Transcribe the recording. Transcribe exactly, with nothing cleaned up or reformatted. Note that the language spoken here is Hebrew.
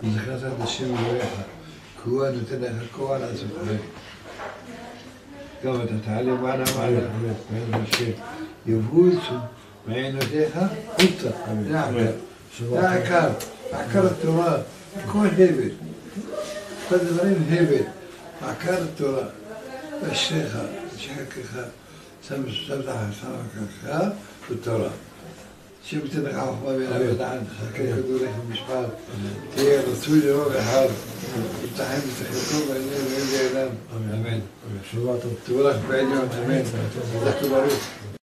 זכרת את השם אלוהיך, כי הוא הנותן לך כוח לעשות חיים. גם אתה תעלה מעלה מעלה, שיבוצו מעיינותיך חוצה. זה העיקר, העיקר התורה, כל הבל, כל דברים הבל, העיקר התורה, אשריך, שחקך, שמת חכמך בתורה. שייתן לך חוכמה בינה ודעת, תחכה כדורך במשפט, תהיה רצוי לרוב אחד, ותחם ותחלקו בעיניהם ואין בידם. אמן. תבורך בעליון, אמן. תבורך ברוך.